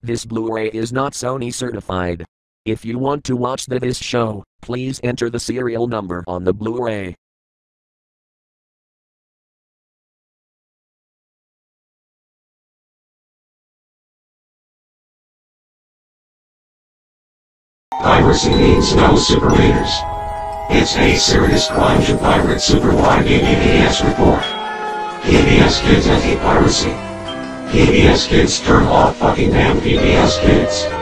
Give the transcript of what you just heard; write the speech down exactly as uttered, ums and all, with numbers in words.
This Blu-ray is not Sony certified. If you want to watch the this show, please enter the serial number on the Blu-ray. Piracy means no super readers. It's a serious crime to pirate super wide P B S report. P B S Kids Anti-Piracy. P B S Kids turn off fucking damn P B S Kids.